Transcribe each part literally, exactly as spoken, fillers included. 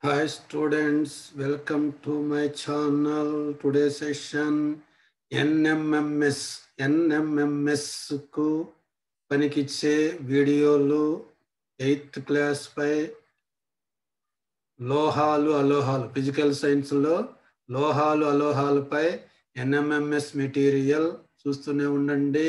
Hi students, welcome to my channel. Today's session N M M S N M M S కు పనికిచ్చే వీడియోలు eighth class పై లోహాలు అలోహాలు physical science లో లోహాలు అలోహాలపై N M M S material చూస్తూనే ఉండండి.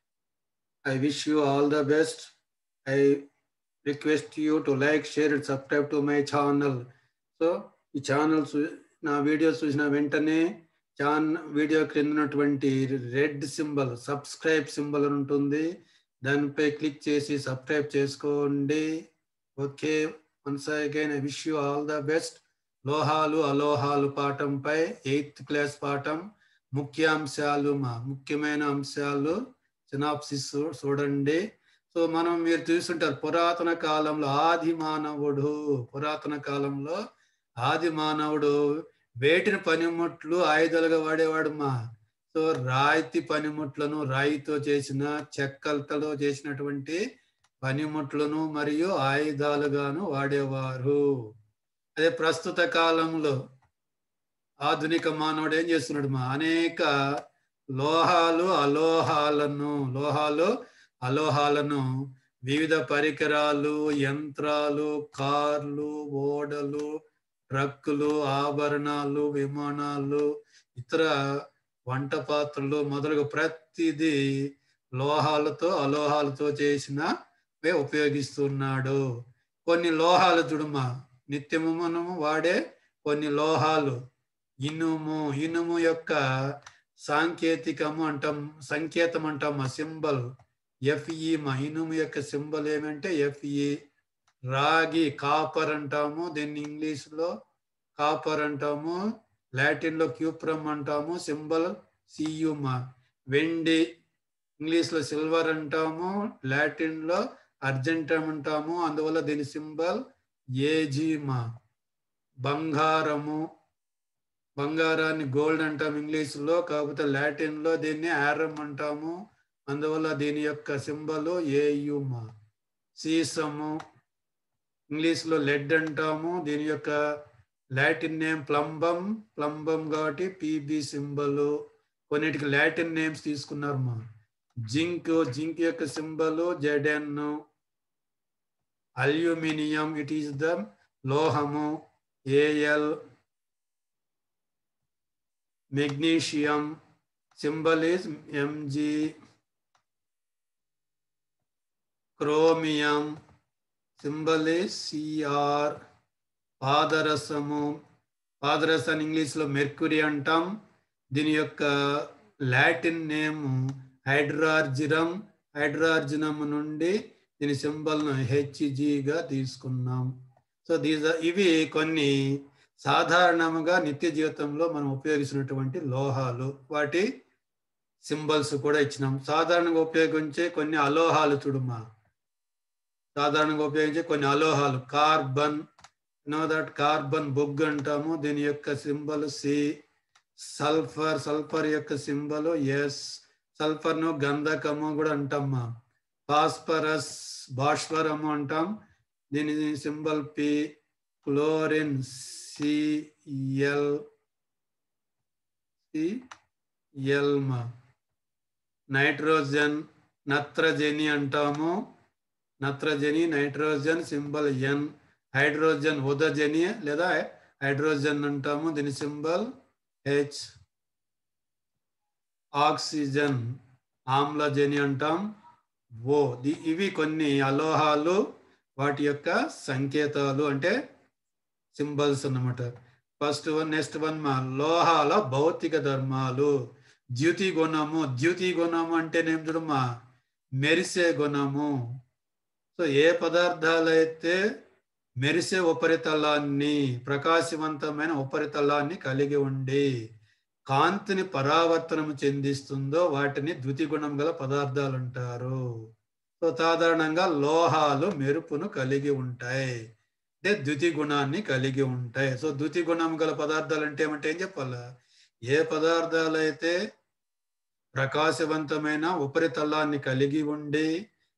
I wish you all the best. I request you to like, share and subscribe to my channel. So ఈ channel నా వీడియోస్ చూసిన వెంటనే ఛాన్ వీడియో క్రింద ఉన్నటువంటి రెడ్ సింబల్ సబ్స్క్రైబ్ సింబల్ అని ఉంటుంది, దానిపై క్లిక్ చేసి సబ్స్క్రైబ్ చేసుకోండి. Okay, once again I wish you all the best. లోహాలు అలోహాలు పాఠంపై ఎయిత్ క్లాస్ పాఠం ముఖ్యాంశాలు, మా ముఖ్యమైన అంశాలు సినాప్సిస్ చూడండి. సో మనం మీరు చూస్తుంటారు, పురాతన కాలంలో ఆది మానవుడు పురాతన కాలంలో ఆది మానవుడు వేటిని పనిముట్లు ఆయుధాలుగా వాడేవాడు మా. సో రాయితీ పనిముట్లను, రాయితో చేసిన చెక్కలతో చేసినటువంటి పనిముట్లను మరియు ఆయుధాలుగాను వాడేవారు. అదే ప్రస్తుత కాలంలో ఆధునిక మానవుడు ఏం చేస్తున్నాడు మా, అనేక లోహాలు అలోహాలను లోహాలు అలోహాలను వివిధ పరికరాలు, యంత్రాలు, కార్లు, ఓడలు, ట్రక్కులు, ఆభరణాలు, విమానాలు, ఇతర వంట పాత్రలు మొదలుగా ప్రతిదీ లోహాలతో అలోహాలతో చేసినవే ఉపయోగిస్తున్నాడు. కొన్ని లోహాలు చూడమా, నిత్యము మనము వాడే కొన్ని లోహాలు, ఇనుము ఇనుము యొక్క సాంకేతికము అంటాం, సంకేతం అంటాం, ఆ సింబల్ ఎఫ్ఈ. మా ఇనుము యొక్క సింబల్ ఏమంటే ఎఫ్ఈ. రాగి కాపర్ అంటాము, దీన్ని ఇంగ్లీష్ లో కాపర్ అంటాము, లాటిన్ లో క్యూప్రమ్ అంటాము, సింబల్ సియు. మా వెండి ఇంగ్లీష్ లో సిల్వర్ అంటాము, లాటిన్ లో అర్జెంటమ్ అంటాము, అందువల్ల దీని సింబల్ ఏజీ. మా బంగారము బంగారాన్ని గోల్డ్ అంటాం ఇంగ్లీష్ లో, కాకపోతే లాటిన్ లో దీన్ని ఆరమ్ అంటాము, అందువల్ల దీని యొక్క సింబల్ ఏయు. మా సీసము ఇంగ్లీష్ లో లెడ్ అంటాము, దీని యొక్క లాటిన్ నేమ్ ప్లంబం ప్లంబం కాబట్టి పిబి సింబల్. కొన్నిటికి లాటిన్ నేమ్స్ తీసుకున్నారు మా. జింక్ జింక్ యొక్క symbol Z N. Aluminium it is the లోహము, A L. Magnesium symbol is M G. Chromium symbol is C R. పాదరసము పాదరసాన్ని ఇంగ్లీష్ లో మెర్క్యూరీ అంటాం, దీని యొక్క లాటిన్ నేమ్ హైడ్రార్జినం. హైడ్రార్జినం నుండి దీని సింబల్ను హెచ్జిగా తీసుకున్నాం. సో దీస్ ఇవి కొన్ని సాధారణంగా నిత్య జీవితంలో మనం ఉపయోగిస్తున్నటువంటి లోహాలు, వాటి సింబల్స్ కూడా ఇచ్చినాం. సాధారణంగా ఉపయోగించే కొన్ని అలోహాలు చూడమా, సాధారణంగా ఉపయోగించే కొన్ని అలోహాలు. కార్బన్, నో దట్ కార్బన్ బొగ్గు అంటాము, దీని యొక్క సింబల్ సి. సల్ఫర్ సల్ఫర్ యొక్క సింబల్ ఎస్. సల్ఫర్ ను గంధకము కూడా అంటామా. ఫాస్ఫరస్ భాస్వరము అంటాం, దీని symbol P. Chlorine C L C L. మా నైట్రోజన్ నత్రజని అంటాము, నత్రజని నైట్రోజన్ సింబల్ ఎన్. హైడ్రోజన్ ఉదజని లేదా హైడ్రోజన్ అంటాము, దీని సింబల్ హెచ్. ఆక్సిజన్ ఆమ్లజని అంటాం, ఓ. ఇవి కొన్ని అలోహాలు, వాటి యొక్క సంకేతాలు అంటే సింబల్స్ అన్నమాట. ఫస్ట్ వన్ నెక్స్ట్ వన్ మా లోహాల భౌతిక ధర్మాలు. ద్యుతి గుణము ద్యుతి గుణము అంటే నేం చూడమ్మా, మెరిసే గుణము. సో ఏ పదార్థాలు అయితే మెరిసే ఉపరితలాన్ని, ప్రకాశవంతమైన ఉపరితలాన్ని కలిగి ఉండి కాంతిని పరావర్తనం చెందిస్తుందో వాటిని ద్యుతి గుణం గల పదార్థాలు అంటారు. సో సాధారణంగా లోహాలు మెరుపును కలిగి ఉంటాయి, అంటే ద్యుతి గుణాన్ని కలిగి ఉంటాయి. సో ద్యుతి గుణం గల పదార్థాలు అంటే ఏమంటే ఏం చెప్పాలా, ఏ పదార్థాలు అయితే ప్రకాశవంతమైన ఉపరితలాన్ని కలిగి ఉండి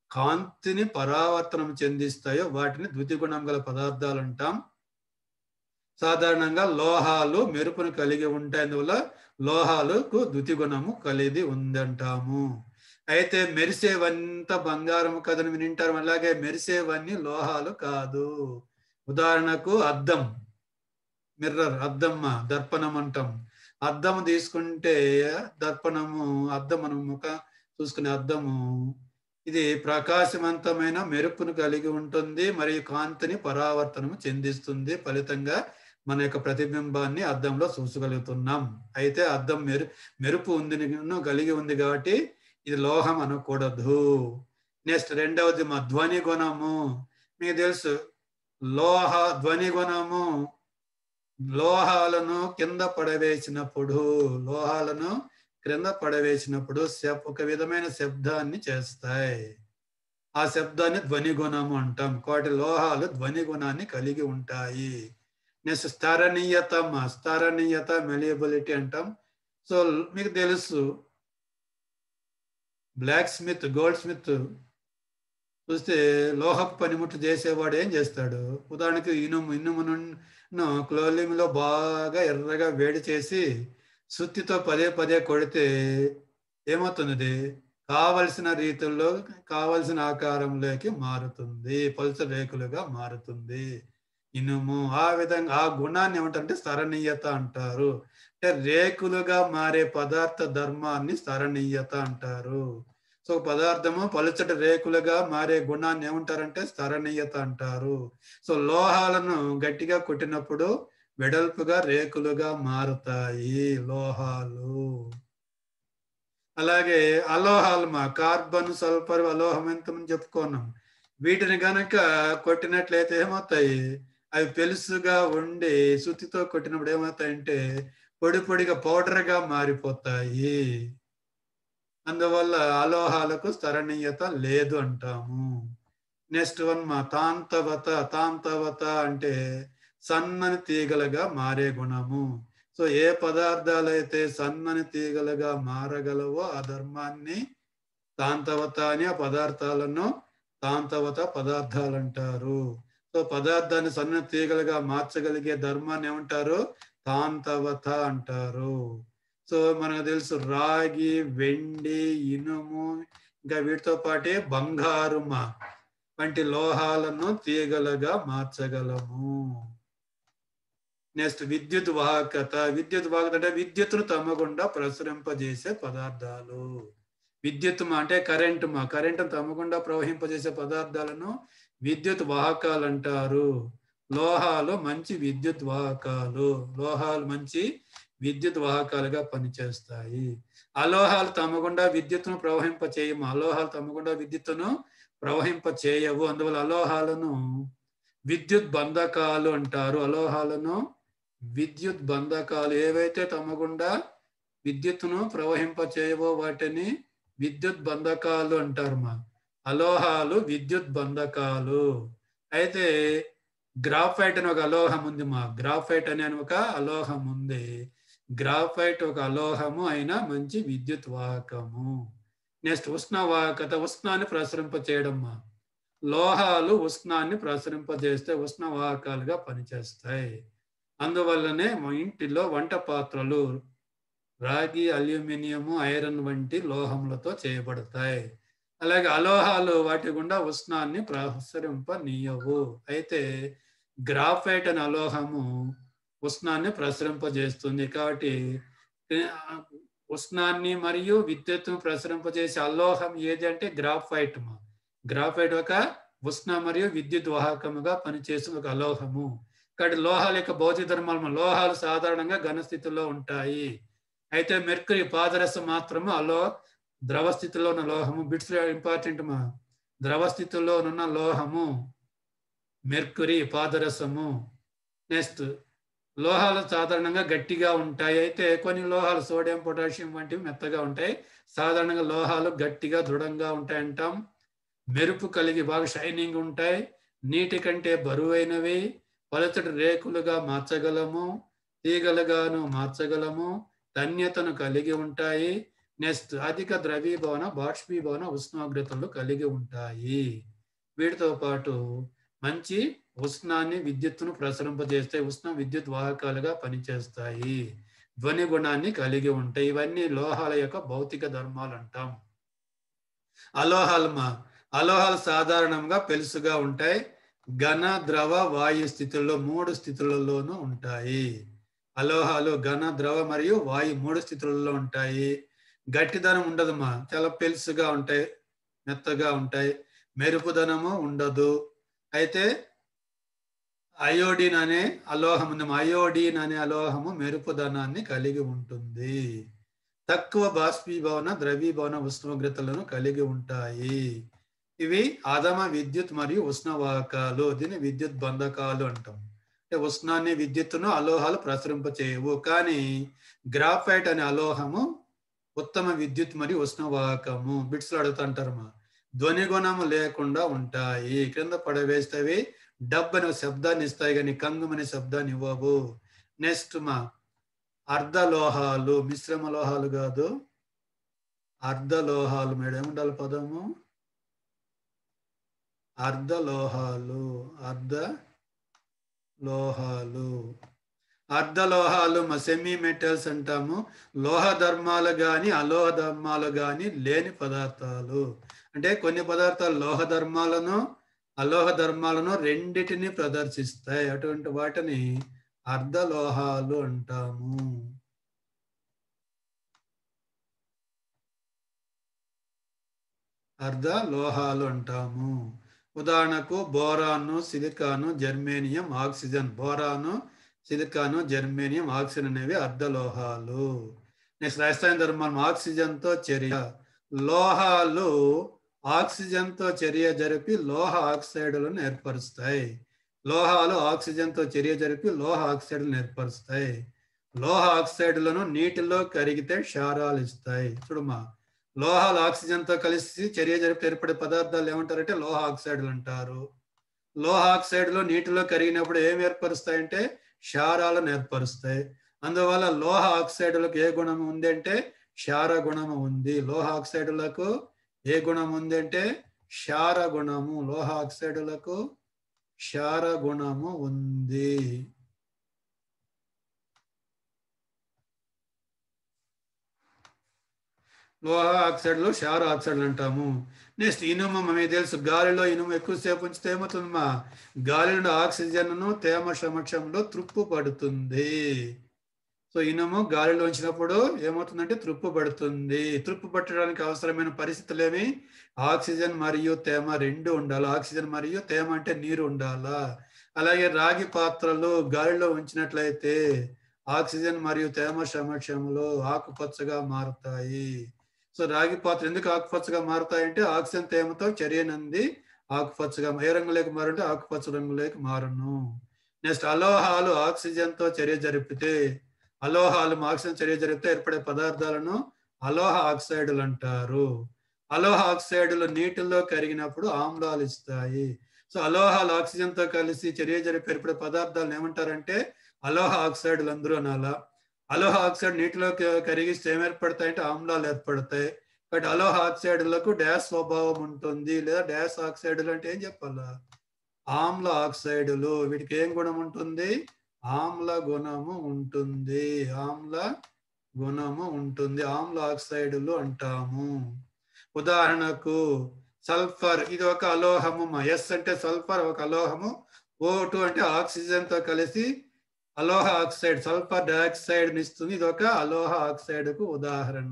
కాంతిని పరావర్తనం చెందిస్తాయో వాటిని ద్యుతి గుణం గల పదార్థాలు అంటాం. సాధారణంగా లోహాలు మెరుపును కలిగి ఉంటాయి. అందువల్ల లోహాలకు ద్యుతి గుణము కలిగి ఉందంటాము. అయితే మెరిసేవంతా బంగారం కదని వినింటారు. అలాగే మెరిసేవన్నీ లోహాలు కాదు. ఉదాహరణకు అద్దం, మిర్రర్, అద్దమ్మ, దర్పణం అంటాం. అద్దం తీసుకుంటే దర్పణము, అద్దం మనం ముఖ చూసుకునే అద్దము, ఇది ప్రకాశవంతమైన మెరుపును కలిగి ఉంటుంది మరియు కాంతిని పరావర్తనము చెందిస్తుంది. ఫలితంగా మన యొక్క ప్రతిబింబాన్ని అద్దంలో చూసగలుగుతున్నాం. అయితే అద్దం మెరు మెరుపు ఉంది కలిగి ఉంది కాబట్టి ఇది లోహం అనకూడదు. నెక్స్ట్ రెండవది మా ధ్వని గుణము. మీకు తెలుసు లోహ ధ్వని గుణము లోహాలను కింద పడవేసినప్పుడు లోహాలను క్రింద పడవేసినప్పుడు ఒక విధమైన శబ్దాన్ని చేస్తాయి. ఆ శబ్దాన్ని ధ్వని గుణము అంటాం. కాబట్టి లోహాలు ధ్వని గుణాన్ని కలిగి ఉంటాయి. నెక్స్ట్ స్థరణీయత, స్థరణీయత మెలియబిలిటీ అంటాం. సో మీకు తెలుసు బ్లాక్ స్మిత్, గోల్డ్ స్మిత్ చూస్తే లోహపు పనిముట్లు చేసేవాడు ఏం చేస్తాడు? ఉదాహరణకి ఇనుము ఇనుమును క్లోలింగ్లో బాగా ఎర్రగా వేడి చేసి సుత్తితో పదే పదే కొడితే ఏమవుతుంది? కావలసిన రీతుల్లో కావలసిన ఆకారంలోకి మారుతుంది, పలుచ రేకులుగా మారుతుంది ఇనుము. ఆ విధంగా ఆ గుణాన్ని ఏమంటారంటే స్థరణీయత అంటారు. అంటే రేకులుగా మారే పదార్థ ధర్మాన్ని స్థరణీయత అంటారు. సో పదార్థము పలుచటి రేకులుగా మారే గుణాన్ని ఏమంటారంటే స్థరణీయత అంటారు. సో లోహాలను గట్టిగా కొట్టినప్పుడు వెడల్పుగా రేకులుగా మారుతాయి లోహాలు. అలాగే అలోహాలు, మా కార్బన్, సల్ఫర్, అలోహం ఎంతమని చెప్పుకున్నాం. వీటిని గనక కొట్టినట్లయితే ఏమవుతాయి? అవి పెలుసుగా ఉండి సుత్తితో కొట్టినప్పుడు ఏమవుతాయంటే పొడి పొడిగా పౌడర్గా మారిపోతాయి. అందువల్ల అలోహాలకు స్థరణీయత లేదు అంటాము. నెక్స్ట్ వన్ మా తాంతవత. తాంతవత అంటే సన్నని తీగలుగా మారే గుణము. సో ఏ పదార్థాలు అయితే సన్నని తీగలుగా మారగలవో ఆ ధర్మాన్ని తాంతవత అని, ఆ పదార్థాలను తాంతవత పదార్థాలు అంటారు. సో పదార్థాన్ని సన్నని తీగలుగా మార్చగలిగే ధర్మాన్ని ఏమంటారు? తాంతవత అంటారు. సో మనకు తెలుసు రాగి, వెండి, ఇనుము, ఇంకా వీటితో పాటే బంగారుమ వంటి లోహాలను తీగలుగా మార్చగలము. నెక్స్ట్ విద్యుత్ వాహకత. విద్యుత్ వాహకత అంటే విద్యుత్తును తమ్మకుండా ప్రసరింపజేసే పదార్థాలు. విద్యుత్ అంటే కరెంటు మా కరెంటును తమ్మకుండా ప్రవహింపజేసే పదార్థాలను విద్యుత్ వాహకాలు అంటారు. లోహాలు మంచి విద్యుత్ వాహకాలు. లోహాలు మంచి విద్యుత్ వాహకాలుగా పనిచేస్తాయి. అలోహాలు తమ్మకుండా విద్యుత్తును ప్రవహింప చేయము. అలోహాలు తమ్మకుండా విద్యుత్తును ప్రవహింప చేయవు. అందువల్ల అలోహాలను విద్యుత్ బంధకాలు అంటారు. అలోహాలను విద్యుత్ బంధకాలు. ఏవైతే తమ్మకుండా విద్యుత్తును ప్రవహింప చేయవో వాటిని విద్యుత్ బంధకాలు అంటారు. మా అలోహాలు విద్యుత్ బంధకాలు. అయితే గ్రాఫైట్ అని ఒక అలోహం ఉంది. మా గ్రాఫైట్ అనే ఒక అలోహం ఉంది. గ్రాఫైట్ ఒక అలోహము అయినా మంచి విద్యుత్ వాహకము. నెక్స్ట్ ఉష్ణవాహకత. ఉష్ణాన్ని ప్రసరింప చేయడం. మా లోహాలు ఉష్ణాన్ని ప్రసరింపజేస్తే ఉష్ణవాహకాలుగా పనిచేస్తాయి. అందువల్లనే మా ఇంటిలో వంట పాత్రలు రాగి, అల్యూమినియము, ఐరన్ వంటి లోహములతో చేయబడతాయి. అలాగే అలోహాలు వాటి గుండా ఉష్ణాన్ని ప్రసరింపనీయవు. అయితే గ్రాఫైట్ అనే అలోహము ఉష్ణాన్ని ప్రసరింపజేస్తుంది. కాబట్టి ఉష్ణాన్ని మరియు విద్యుత్తును ప్రసరింపజేసే అలోహం ఏది అంటే గ్రాఫైట్. మా గ్రాఫైట్ ఒక ఉష్ణ మరియు విద్యుత్ వాహకముగా పనిచేసే ఒక అలోహము. కాబట్టి లోహాల యొక్క భౌతిక ధర్మాలు, లోహాలు సాధారణంగా ఘనస్థితిలో ఉంటాయి. అయితే మెర్క్యూరీ పాదరసం మాత్రము అలో ద్రవ స్థితిలో ఉన్న లోహము. Bits important. మా ద్రవ స్థితిలో ఉన్న లోహము మెర్క్యూరీ పాదరసము. నెక్స్ట్ లోహాలు సాధారణంగా గట్టిగా ఉంటాయి. అయితే కొన్ని లోహాలు సోడియం, పొటాషియం వంటివి మెత్తగా ఉంటాయి. సాధారణంగా లోహాలు గట్టిగా దృఢంగా ఉంటాయి అంటాం. మెరుపు కలిగి బాగా షైనింగ్ ఉంటాయి. నీటి కంటే బరువైనవి. పలుచటి రేకులుగా మార్చగలము, తీగలుగాను మార్చగలము, ధన్యతను కలిగి ఉంటాయి. నెక్స్ట్ అధిక ద్రవీభవన, బాష్పీభవన ఉష్ణోగ్రతలు కలిగి ఉంటాయి. వీటితో పాటు మంచి ఉష్ణాన్ని విద్యుత్తును ప్రసరింపజేస్తాయి. ఉష్ణం విద్యుత్ వాహకాలుగా పనిచేస్తాయి. ధ్వని గుణాన్ని కలిగి ఉంటాయి. ఇవన్నీ లోహాల యొక్క భౌతిక ధర్మాలు అంటాం. అలోహాలు మా అలోహాలు సాధారణంగా పెలుసుగా ఉంటాయి. ఘన, ద్రవ, వాయు స్థితుల్లో మూడు స్థితులలోనూ ఉంటాయి. అలోహాలు ఘన, ద్రవ మరియు వాయు మూడు స్థితులలో ఉంటాయి. గట్టిదనం ఉండదమ్మా, చాలా పెలుసుగా ఉంటాయి, మెత్తగా ఉంటాయి. మెరుపుదనము ఉండదు. అయితే అయోడిన్ అనే అలోహం ఉంది. అయోడిన్ అనే అలోహము మెరుపుదనాన్ని కలిగి ఉంటుంది. తక్కువ బాష్పీభవన, ద్రవీభవన ఉష్ణోగ్రతలను కలిగి ఉంటాయి. ఇవి అధమ విద్యుత్ మరియు ఉష్ణవాహకాలు. దీన్ని విద్యుత్ బంధకాలు అంటాం. అంటే ఉష్ణాన్ని విద్యుత్తును అలోహాలు ప్రసరింపచేయవు. కానీ గ్రాఫైట్ అనే అలోహము ఉత్తమ విద్యుత్ మరియు ఉష్ణవాహకము. బిట్స్ లో అడుగుతుంటారు మా ధ్వని గుణము లేకుండా ఉంటాయి. క్రింద పడవేస్తేవి డబ్ అనే శబ్దాన్ని ఇస్తాయి కానీ కంగమనే శబ్దాన్ని ఇవ్వవు. నెక్స్ట్ మా అర్ధలోహాలు, మిశ్రమ లోహాలు కాదు, అర్ధలోహాలు. మేడం ఏముండాలి పదము? అర్ధలోహాలు. అర్ధ లోహాలు అర్ధలోహాలు మా సెమీ మెటల్స్ అంటాము. లోహ ధర్మాలు కానీ అలోహ ధర్మాలు కానీ లేని పదార్థాలు. అంటే కొన్ని పదార్థాలు లోహ ధర్మాలను అలోహ ధర్మాలను రెండిటిని ప్రదర్శిస్తాయి. అటువంటి వాటిని అర్ధలోహాలు అంటాము. అర్ధలోహాలు అంటాము. ఉదాహరణకు boron, silicon, germanium, oxygen. Boron, silicon, germanium, oxygen అనేవి అర్ధలోహాలు. నెక్స్ట్ రసాయన ధర్మాలు ఆక్సిజన్తో చర్య. లోహాలు ఆక్సిజన్తో చర్య జరిపి లోహ ఆక్సైడులను ఏర్పరుస్తాయి. లోహాలు ఆక్సిజన్తో చర్య జరిపి లోహ ఆక్సైడులను ఏర్పరుస్తాయి. లోహ ఆక్సైడులను నీటిలో కరిగితే క్షారాలు ఇస్తాయి. చూడమ్మా, లోహాలు ఆక్సిజన్తో కలిసి చర్య జరిపి ఏర్పడే పదార్థాలు ఏమంటారంటే లోహ ఆక్సైడులు అంటారు. లోహ ఆక్సైడులు నీటిలో కరిగినప్పుడు ఏం ఏర్పరుస్తాయంటే క్షారాలను ఏర్పరుస్తాయి. అందువల్ల లోహ ఆక్సైడులకు ఏ గుణం ఉంది అంటే క్షార గుణము ఉంది. లోహ ఆక్సైడులకు ఏ గుణం ఉంది అంటే క్షార గుణము. లోహ ఆక్సైడులకు క్షార గుణము ఉంది. లోహ ఆక్సైడ్లు క్షార ఆక్సైడ్లు అంటాము. నెక్స్ట్ ఇనుము. మీకు తెలుసు, గాలిలో ఇనుము ఎక్కువసేపు ఉంచితే ఏమవుతుందమ్మా? గాలిలో ఆక్సిజన్ను తేమ సమక్షంలో త్రుప్పు పడుతుంది. సో ఇనుము గాలిలో ఉంచినప్పుడు ఏమవుతుందంటే త్రుప్పు పడుతుంది. త్రుప్పు పట్టడానికి అవసరమైన పరిస్థితులు ఏమి? ఆక్సిజన్ మరియు తేమ రెండు ఉండాలి. ఆక్సిజన్ మరియు తేమ అంటే నీరు ఉండాలా. అలాగే రాగి పాత్రలు గాలిలో ఉంచినట్లయితే ఆక్సిజన్ మరియు తేమ సమక్షంలో ఆకుపచ్చగా మారుతాయి. సో రాగి పాత్ర ఎందుకు ఆకుపచ్చగా మారుతాయంటే ఆక్సిజన్ తేమతో చర్యనంది ఆకుపచ్చగా. ఏ రంగులోకి మారంటే ఆకుపచ్చ రంగులోకి మారును. నెక్స్ట్ అలోహాలు ఆక్సిజన్తో చర్య జరిపితే అలోహాలు ఆక్సిజన్ చర్య జరిపితే ఏర్పడే పదార్థాలను అలోహ ఆక్సైడులు అంటారు. అలోహ ఆక్సైడులు నీటిలో కరిగినప్పుడు ఆమ్లాలు ఇస్తాయి. సో అలోహాలు ఆక్సిజన్తో కలిసి చర్య జరిపి ఏర్పడే పదార్థాలను ఏమంటారంటే అలోహ ఆక్సైడులు అందరూ అనాలా. అలోహ ఆక్సైడ్ నీటిలో కరిగిస్తే ఏం ఏర్పడతాయంటే ఆమ్లాలు ఏర్పడతాయి. కాబట్టి అలోహ ఆక్సైడులకు డాష్ స్వభావం ఉంటుంది. లేదా డాష్ ఆక్సైడులు అంటే ఏం చెప్పాలా? ఆమ్ల ఆక్సైడులు. వీటికి ఏం గుణం ఉంటుంది? ఆమ్ల గుణము ఉంటుంది. ఆమ్ల గుణము ఉంటుంది. ఆమ్ల ఆక్సైడులు అంటాము. ఉదాహరణకు సల్ఫర్, ఇది ఒక అలోహము. ఎస్ అంటే సల్ఫర్ ఒక అలోహము. ఓ టూ అంటే ఆక్సిజన్ తో కలిసి అలోహ ఆక్సైడ్ సల్ఫర్ డయాక్సైడ్ ఇస్తుంది. ఇది ఒక అలోహ ఆక్సైడ్ కు ఉదాహరణ.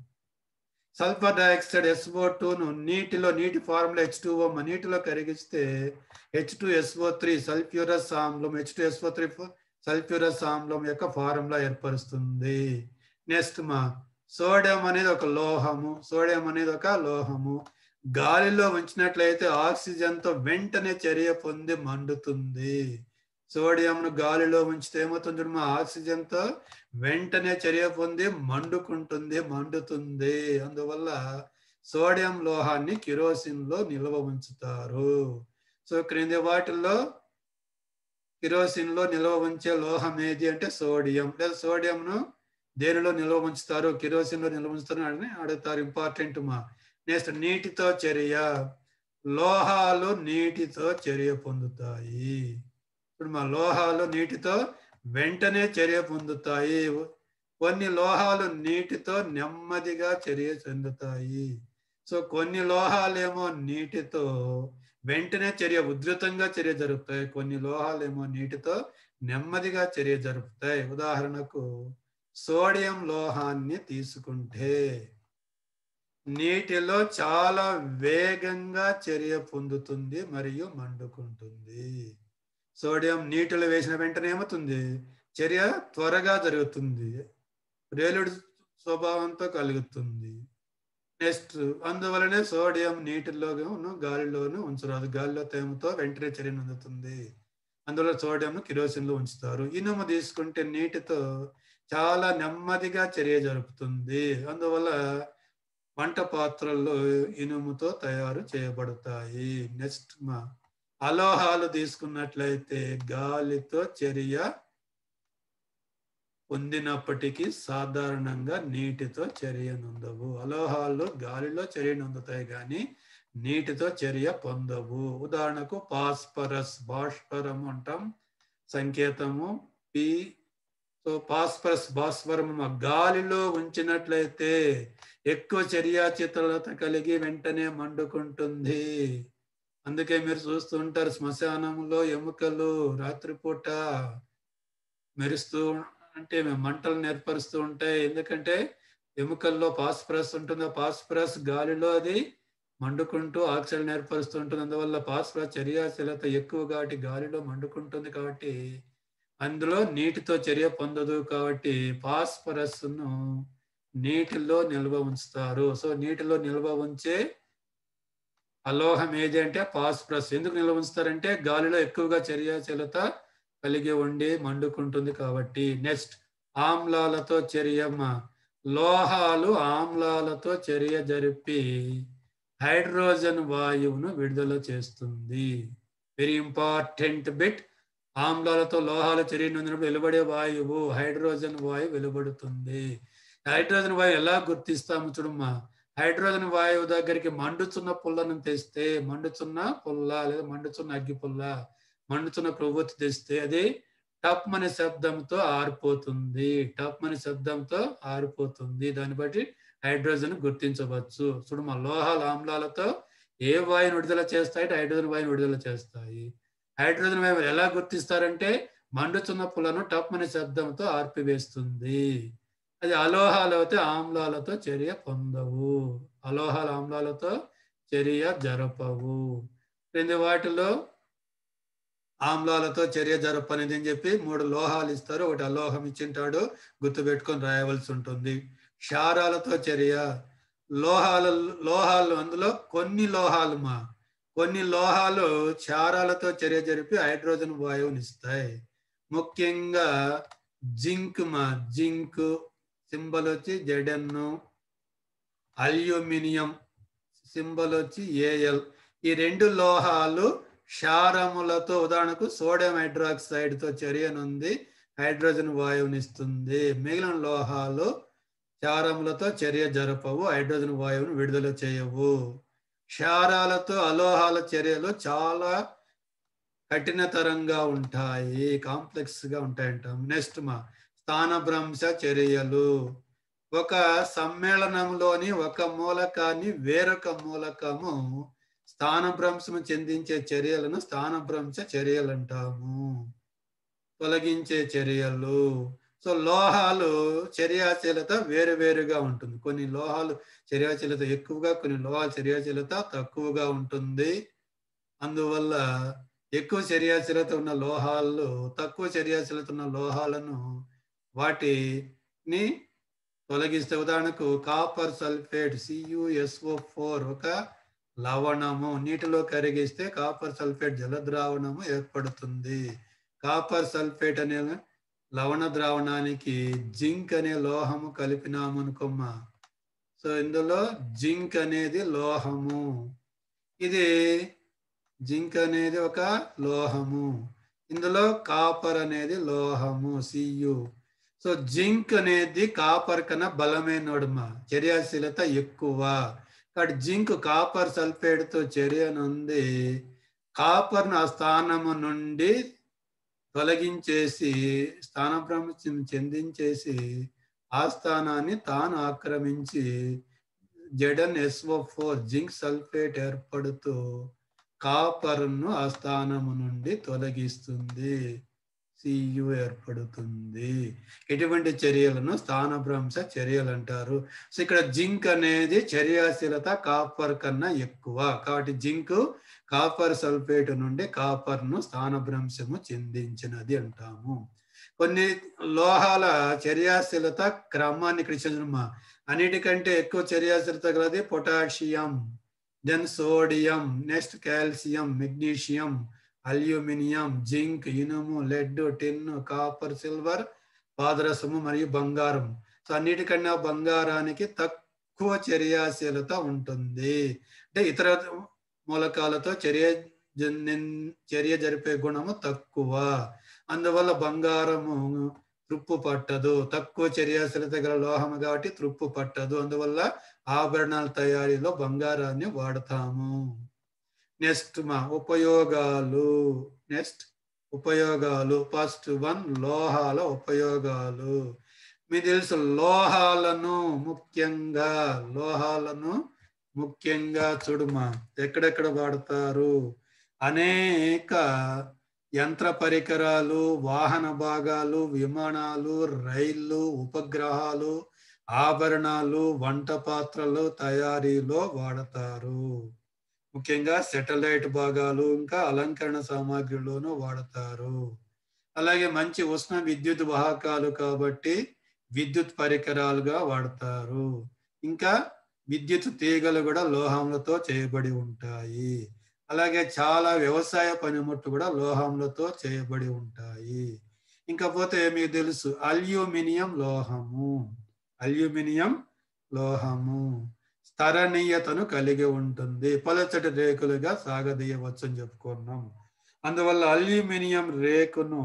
సల్ఫర్ డయాక్సైడ్ ఎస్ ఓ టూను నీటిలో నీటి ఫార్ములా హెచ్ టూ ఓ నీటిలో కరిగిస్తే H two S O three sulphurous ఆమ్లం H two S O three sulphurous ఆమ్లం యొక్క ఫార్ములా ఏర్పరుస్తుంది. నెక్స్ట్ మా సోడియం అనేది ఒక లోహము. సోడియం అనేది ఒక లోహము. గాలిలో ఉంచినట్లయితే ఆక్సిజన్తో వెంటనే చర్య పొంది మండుతుంది. సోడియంను గాలిలో ఉంచితే ఏమవుతుంది? మా ఆక్సిజన్తో వెంటనే చర్య పొంది మండుకుంటుంది, మండుతుంది. అందువల్ల సోడియం లోహాన్ని కిరోసిన్ లో నిల్వ ఉంచుతారు. సో క్రింది వాటిల్లో కిరోసిన్ లో నిల్వ ఉంచే లోహం ఏది అంటే సోడియం. లేదా సోడియంను దేనిలో నిల్వ ఉంచుతారు? కిరోసిన్ లో నిల్వ ఉంచుతారు అని అడుగుతారు. ఇంపార్టెంట్ మా. నెక్స్ట్ నీటితో చర్య. లోహాలు నీటితో చర్య పొందుతాయి. ఇప్పుడు మా లోహాలు నీటితో వెంటనే చర్య పొందుతాయి. కొన్ని లోహాలు నీటితో నెమ్మదిగా చర్య చెందుతాయి. సో కొన్ని లోహాలేమో నీటితో వెంటనే చర్య ఉధృతంగా చర్య జరుపుతాయి. కొన్ని లోహాలేమో నీటితో నెమ్మదిగా చర్య జరుపుతాయి. ఉదాహరణకు సోడియం లోహాన్ని తీసుకుంటే నీటిలో చాలా వేగంగా చర్య పొందుతుంది మరియు మండుకుంటుంది. సోడియం నీటిలో వేసిన వెంటనే ఏమవుతుంది? చర్య త్వరగా జరుగుతుంది, రేలుడు స్వభావంతో కలుగుతుంది. నెక్స్ట్ అందువలనే సోడియం నీటిలోను గాలిలోను ఉంచరాదు. గాలిలో తేమతో వెంటనే చర్య పొందుతుంది. అందులో సోడియం కిరోసిన్లో ఉంచుతారు. ఇనుము తీసుకుంటే నీటితో చాలా నెమ్మదిగా చర్య జరుపుతుంది. అందువల్ల వంట పాత్రల్లో ఇనుముతో తయారు చేయబడతాయి. నెక్స్ట్ మా అలోహాలు తీసుకున్నట్లయితే గాలితో చర్య పొందినప్పటికీ సాధారణంగా నీటితో చర్య నొందవు. అలోహాలు గాలిలో చర్య నొందుతాయి కానీ నీటితో చర్య పొందవు. ఉదాహరణకు పాస్పరస్, భాస్వరం అంటాం సంకేతము పి. సో పాస్పరస్ భాస్వరం గాలిలో ఉంచినట్లయితే ఎక్కువ చర్యాచిత్రత కలిగి వెంటనే మండుకుంటుంది. అందుకే మీరు చూస్తూ ఉంటారు శ్మశానంలో ఎముకలు రాత్రిపూట మెరుస్తూ అంటే మంటలు ఏర్పరుస్తూ ఉంటాయి. ఎందుకంటే ఎముకల్లో పాస్పరస్ ఉంటుంది. ఆ పాస్పరస్ గాలిలో అది మండుకుంటూ ఆక్సిజన్ ఏర్పరుస్తూ ఉంటుంది. అందువల్ల పాస్పరస్ చర్యాశీలత ఎక్కువ కాబట్టి గాలిలో మండుకుంటుంది. కాబట్టి అందులో నీటితో చర్య పొందదు. కాబట్టి పాస్పరస్ ను నీటిలో నిల్వ ఉంచుతారు. సో నీటిలో నిల్వ ఉంచే అలోహం ఏది అంటే పాస్పరస్. ఎందుకు నిల్వ ఉంచుతారంటే గాలిలో ఎక్కువగా చర్యాశీలత కలిగి ఉండి మండుకుంటుంది కాబట్టి. నెక్స్ట్ ఆమ్లాలతో చర్య. లోహాలు ఆమ్లాలతో చర్య జరిపి హైడ్రోజన్ వాయువును విడుదల చేస్తుంది. Very important bit. ఆమ్లాలతో లోహాలు చర్య నొందినప్పుడు వెలువడే వాయువు హైడ్రోజన్ వాయువు వెలువడుతుంది. హైడ్రోజన్ వాయువు ఎలా గుర్తిస్తాము చూడమ్మా. హైడ్రోజన్ వాయువు దగ్గరికి మండుచున్న పుల్లను తెస్తే, మండుచున్న పుల్ల లేదా మండుచున్న అగ్గి పుల్ల, మండుచున్న ప్రవృత్తి తెస్తే అది టప్ అనే శబ్దంతో ఆరిపోతుంది. టప్ అనే శబ్దంతో ఆరిపోతుంది. దాన్ని బట్టి హైడ్రోజన్ గుర్తించవచ్చు. చూడు మా లోహాలు ఆమ్లాలతో ఏ వాయువును విడుదల చేస్తాయి? హైడ్రోజన్ వాయువును విడుదల చేస్తాయి. హైడ్రోజన్ వాయువు ఎలా గుర్తిస్తారంటే మండుచున్న పుల్లను టప్ అనే శబ్దంతో ఆర్పివేస్తుంది. అది అలోహాలు అయితే ఆమ్లాలతో చర్య పొందవు. అలోహాలు ఆమ్లాలతో చర్య జరపవు. రెండు వాటిలో ఆమ్లాలతో చర్య జరపనేది అని చెప్పి మూడు లోహాలు ఇస్తారు. ఒకటి అలోహం ఇచ్చింటాడు, గుర్తుపెట్టుకొని రాయవలసి ఉంటుంది. క్షారాలతో చర్య. లోహాలు లోహాలు అందులో కొన్ని లోహాలు మా కొన్ని లోహాలు క్షారాలతో చర్య జరిపి హైడ్రోజన్ వాయువుని ఇస్తాయి. ముఖ్యంగా జింక్ మా జింక్ సింబల్ వచ్చి జెడెన్, అల్యూమినియం సింబల్ వచ్చి ఏఎల్. ఈ రెండు లోహాలు క్షారములతో ఉదాహరణకు సోడియం హైడ్రాక్సైడ్ తో చర్యనుంది హైడ్రోజన్ వాయువునిస్తుంది. మిగిలిన లోహాలు క్షారములతో చర్య జరపవు, హైడ్రోజన్ వాయువును విడుదల చేయవు. క్షారాలతో అలోహాల చర్యలు చాలా కఠినతరంగా ఉంటాయి, కాంప్లెక్స్ గా ఉంటాయంటాం. నెక్స్ట్ మా స్థానభ్రంశ చర్యలు. ఒక సమ్మేళనంలోని ఒక మూలకాన్ని వేరొక మూలకము స్థానభ్రంశము చెందించే చర్యలను స్థానభ్రంశ చర్యలు అంటాము. తొలగించే చర్యలు. సో లోహాలు చర్యాశీలత వేరు వేరుగా ఉంటుంది. కొన్ని లోహాలు చర్యాశీలత ఎక్కువగా, కొన్ని లోహాలు చర్యాశీలత తక్కువగా ఉంటుంది. అందువల్ల ఎక్కువ చర్యాశీలత ఉన్న లోహాలు తక్కువ చర్యాశీలత ఉన్న లోహాలను వాటిని తొలగిస్తే, ఉదాహరణకు కాపర్ సల్ఫేట్ సియుఎస్ఓ ఫోర్ ఒక లవణము, నీటిలో కరిగిస్తే కాపర్ సల్ఫేట్ జల ద్రావణము ఏర్పడుతుంది. కాపర్ సల్ఫేట్ అనే లవణ ద్రావణానికి జింక్ అనే లోహము కలిపినాము అనుకోమ్మా. సో ఇందులో జింక్ అనేది లోహము, ఇది జింక్ అనేది ఒక లోహము, ఇందులో కాపర్ అనేది లోహము సియు. సో జింక్ అనేది కాపర్ కన్నా బలమైనడుమా, చర్యాశీలత ఎక్కువ. కాబట్టి జింక్ కాపర్ సల్ఫేట్తో చర్యనుంది కాపర్ను ఆ స్థానము నుండి తొలగించేసి స్థానభ్రంశం చెందించేసి ఆ స్థానాన్ని తాను ఆక్రమించి Z N S O four zinc sulphate ఏర్పడుతూ కాపర్ను ఆ స్థానము నుండి తొలగిస్తుంది, సియు ఏర్పడుతుంది. ఇటువంటి చర్యలను స్థానభ్రంశ చర్యలు అంటారు. సో ఇక్కడ జింక్ అనేది చర్యాశీలత కాపర్ కన్నా ఎక్కువ, కాబట్టి జింక్ కాపర్ సల్ఫేట్ నుండి కాపర్ను స్థానభ్రంశము చెందించినది అంటాము. కొన్ని లోహాల చర్యాశీలత క్రమాన్ని కృష్ణ అన్నిటికంటే ఎక్కువ చర్యాశీలత గలది potassium, then sodium, next calcium, magnesium, aluminium, zinc, ఇనుము, లెడ్, టిన్, కాపర్, సిల్వర్, పాదరసము మరియు బంగారం. సో అన్నిటికన్నా బంగారానికి తక్కువ చర్యాశీలత ఉంటుంది. అంటే ఇతర మూలకాలతో చర్య చర్య జరిపే గుణము తక్కువ, అందువల్ల బంగారము త్రుప్పు పట్టదు. తక్కువ చర్యాశీలత గల లోహము కాబట్టి త్రుప్పు పట్టదు, అందువల్ల ఆభరణాల తయారీలో బంగారాన్ని వాడతాము. నెక్స్ట్ మా ఉపయోగాలు. నెక్స్ట్ ఉపయోగాలు. ఫస్ట్ వన్ లోహాల ఉపయోగాలు. మీకు తెలుసు లోహాలను ముఖ్యంగా లోహాలను ముఖ్యంగా చూడుమా ఎక్కడెక్కడ వాడతారు. అనేక యంత్ర పరికరాలు, వాహన భాగాలు, విమానాలు, రైళ్లు, ఉపగ్రహాలు, ఆభరణాలు, వంట పాత్రలు తయారీలో వాడతారు. ముఖ్యంగా శాటిలైట్ భాగాలు ఇంకా అలంకరణ సామాగ్రిలోనూ వాడతారు. అలాగే మంచి ఉష్ణ విద్యుత్ వాహకాలు కాబట్టి విద్యుత్ పరికరాలుగా వాడతారు. ఇంకా విద్యుత్ తీగలు కూడా లోహములతో చేయబడి ఉంటాయి. అలాగే చాలా వ్యవసాయ పనిముట్లు కూడా లోహములతో చేయబడి ఉంటాయి. ఇంకపోతే మీకు తెలుసు అల్యూమినియం లోహము. అల్యూమినియం లోహము స్థరణీయతను కలిగి ఉంటుంది, పలచటి రేకులుగా సాగదీయవచ్చు అని చెప్పుకున్నాం. అందువల్ల అల్యూమినియం రేకును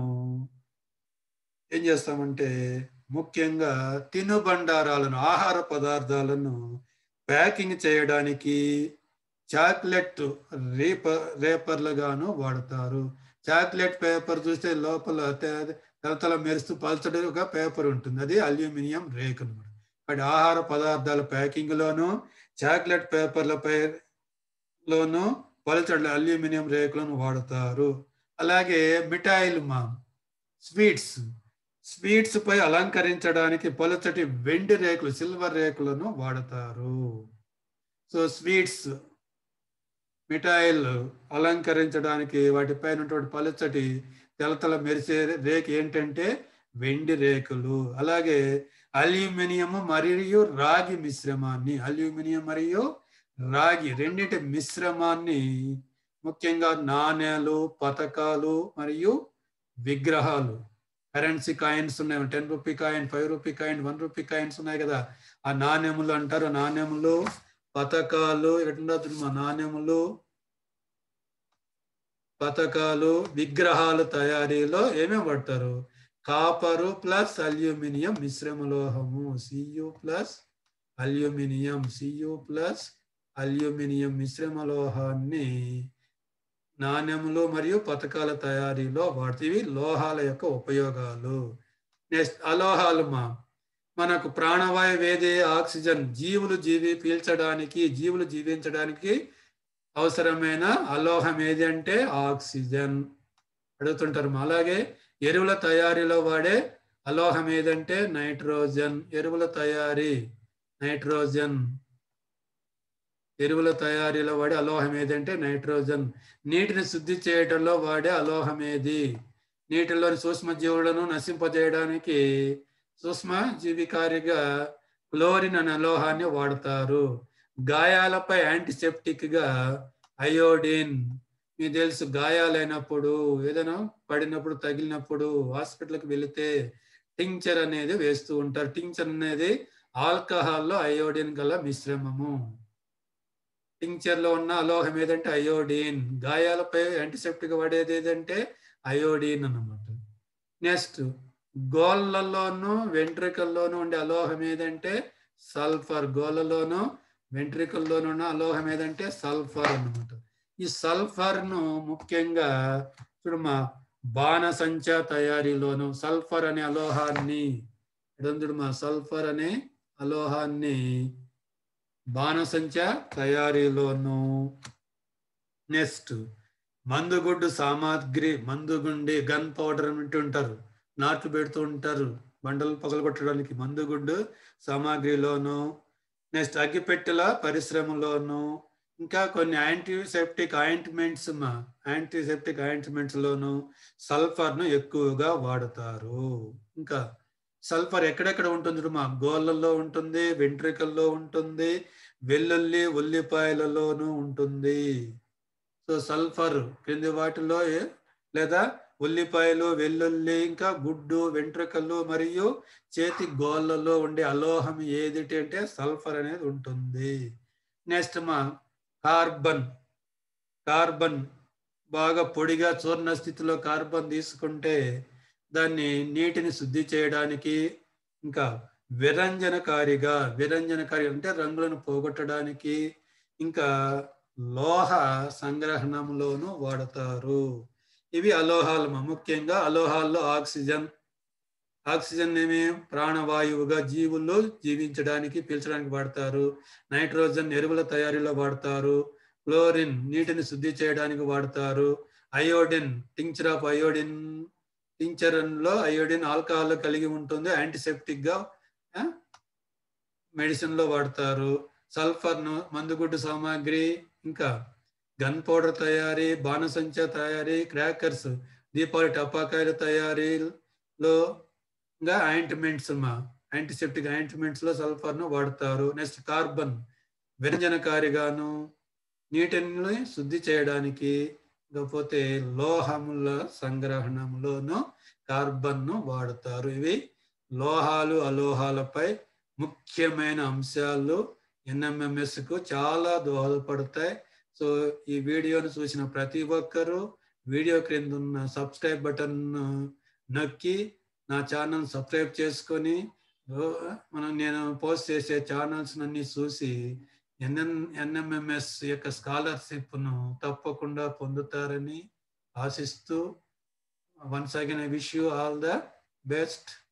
ఏం చేస్తామంటే ముఖ్యంగా తినుబండారాలను, ఆహార పదార్థాలను ప్యాకింగ్ చేయడానికి చాక్లెట్ రేప రేపర్లుగాను వాడతారు. చాక్లెట్ పేపర్ చూస్తే లోపల తలతల మెరుస్తూ పల్చడి ఒక పేపర్ ఉంటుంది, అది అల్యూమినియం రేకు అనమాట. అక్కడ ఆహార పదార్థాల ప్యాకింగ్ లోను, చాక్లెట్ పేపర్లపై లోను పల్చడి అల్యూమినియం రేకులను వాడతారు. అలాగే మిఠాయిలు మా స్వీట్స్ స్వీట్స్ పై అలంకరించడానికి పలుచటి వెండి రేకులు, సిల్వర్ రేకులను వాడతారు. సో స్వీట్స్ మిఠాయిలు అలంకరించడానికి వాటిపైన పలుచటి తెలతల మెరిసే రేకు ఏంటంటే వెండి రేకులు. అలాగే అల్యూమినియం మరియు రాగి మిశ్రమాన్ని అల్యూమినియం మరియు రాగి రెండింటి మిశ్రమాన్ని ముఖ్యంగా నాణేలు, పతకాలు మరియు విగ్రహాలు, కరెన్సీ కాయిన్స్ ఉన్నాయి, ten rupee coin, five rupee coin, one rupee coins ఉన్నాయి కదా, ఆ నాణ్యములు అంటారు. నాణ్యములు, పతకాలు, ఎట్లా నాణ్యములు, పతకాలు, విగ్రహాలు తయారీలో ఏమేమి పడతారు? కాపరు ప్లస్ అల్యూమినియం మిశ్రమ లోహము, C U plus aluminium, C U plus aluminium మిశ్రమ లోహాన్ని నాణ్యములు మరియు పతకాల తయారీలో వాడుతీవి. లోహాల యొక్క ఉపయోగాలు. నెక్స్ట్ అలోహాలు మా మనకు ప్రాణవాయువు ఏది? ఆక్సిజన్. జీవులు జీవి పీల్చడానికి జీవులు జీవించడానికి అవసరమైన అలోహం ఏది అంటే ఆక్సిజన్ అడుగుతుంటారు. అలాగే ఎరువుల తయారీలో వాడే అలోహం ఏదంటే నైట్రోజన్. ఎరువుల తయారీ నైట్రోజన్. ఎరువుల తయారీలో వాడే అలోహం ఏదంటే నైట్రోజన్. నీటిని శుద్ధి చేయడంలో వాడే అలోహం ఏది? నీటిలోని సూక్ష్మజీవులను నశింపజేయడానికి సూక్ష్మ జీవికారిగా క్లోరిన్ అనే అలోహాన్ని వాడతారు. గాయాలపై యాంటీసెప్టిక్ గా అయోడిన్. మీకు తెలుసు గాయాలైనప్పుడు ఏదైనా పడినప్పుడు తగిలినప్పుడు హాస్పిటల్కి వెళితే టింక్చర్ అనేది వేస్తూ ఉంటారు. టింక్చర్ అనేది ఆల్కహాల్లో అయోడిన్ గల మిశ్రమము. టింక్చర్ లో ఉన్న అలోహం ఏదంటే అయోడిన్. గాయాలపై యాంటీసెప్టిక్ వాడేది ఏదంటే అయోడిన్ అన్నమాట. నెక్స్ట్ గోళ్ళల్లోనూ వెంట్రుకల్లోనూ ఉండే అలోహం ఏదంటే సల్ఫర్. గోళ్ళలోను వెంట్రికల్లోనున్న అలోహం ఏదంటే సల్ఫర్ అన్నమాట. ఈ సల్ఫర్ను ముఖ్యంగా ఇప్పుడు మా బాణసంచా తయారీలోను సల్ఫర్ అనే అలోహాన్ని మా సల్ఫర్ అనే అలోహాన్ని బాణసంచా తయారీలోను, నెక్స్ట్ మందుగుడ్డు సామాగ్రి, మందుగుండి గన్ పౌడర్ అంటుంటారు, నాట్లు పెడుతూ ఉంటారు బండలు పగలగొట్టడానికి, మందుగుడ్డు సామాగ్రిలోను, నెక్స్ట్ అగ్గిపెట్టెల పరిశ్రమలోను, ఇంకా కొన్ని యాంటీసెప్టిక్ ఆయింట్మెంట్స్ మా యాంటీసెప్టిక్ ఆయింట్మెంట్స్ లోను సల్ఫర్ను ఎక్కువగా వాడతారు. ఇంకా సల్ఫర్ ఎక్కడెక్కడ ఉంటుంది మా గోళ్ళల్లో ఉంటుంది, వెంట్రికల్లో ఉంటుంది, వెల్లుల్లి ఉల్లిపాయలలోనూ ఉంటుంది. సో సల్ఫర్ క్రింది వాటిలో లేదా ఉల్లిపాయలు, వెల్లుల్లి, ఇంకా గుడ్డు, వెంట్రుకలు మరియు చేతి గోళ్ళలో ఉండే అలోహం ఏదిటి అంటే సల్ఫర్ అనేది ఉంటుంది. నెక్స్ట్ మా కార్బన్ కార్బన్ బాగా పొడిగా చూర్ణ స్థితిలో కార్బన్ తీసుకుంటే దాన్ని నీటిని శుద్ధి చేయడానికి, ఇంకా విరంజనకారిగా విరంజనకారి అంటే రంగులను పోగొట్టడానికి, ఇంకా లోహ సంగ్రహణంలోనూ వాడతారు. ఇవి అలోహాలు. ముఖ్యంగా అలోహాల్లో ఆక్సిజన్ ఆక్సిజన్ ఏమి ప్రాణవాయువుగా జీవుల్లో జీవించడానికి పీల్చడానికి వాడతారు. నైట్రోజన్ ఎరువుల తయారీలో వాడతారు. క్లోరిన్ నీటిని శుద్ధి చేయడానికి వాడతారు. అయోడిన్ టింక్చర్ ఆఫ్ అయోడిన్ టింక్చర్లో అయోడిన్ ఆల్కహాల్ కలిగి ఉంటుంది, యాంటీసెప్టిక్ గా మెడిసిన్ లో వాడతారు. సల్ఫర్ను మందుగుడ్డు సామాగ్రి, ఇంకా గన్ పౌడర్ తయారీ, బాణసంచా తయారీ, క్రాకర్స్ దీపావళి టపాకాయల తయారీలో, ఇంకా ఆయింట్మెంట్స్ మా యాంటీసెప్టిక్ ఆయింట్మెంట్స్ లో సల్ఫర్ ను వాడతారు. నెక్స్ట్ కార్బన్ విరంజనకారిగాను, నీటిని శుద్ధి చేయడానికి, లేకపోతే లోహముల సంగ్రహణంలోనూ కార్బన్ ను వాడతారు. ఇవి లోహాలు అలోహాలపై ముఖ్యమైన అంశాలు ఎన్ఎంఎంఎస్ కు చాలా దోహదపడతాయి. సో ఈ వీడియోను చూసిన ప్రతి ఒక్కరూ వీడియో క్రింద ఉన్న సబ్స్క్రైబ్ బటన్ నొక్కి నా ఛానల్ సబ్స్క్రైబ్ చేసుకొని మనం నేను పోస్ట్ చేసే ఛానల్స్ అన్ని చూసి ఎన్ఎన్ ఎన్ఎంఎంఎస్ యొక్క స్కాలర్షిప్ను తప్పకుండా పొందుతారని ఆశిస్తూ, once again I wish you all the best.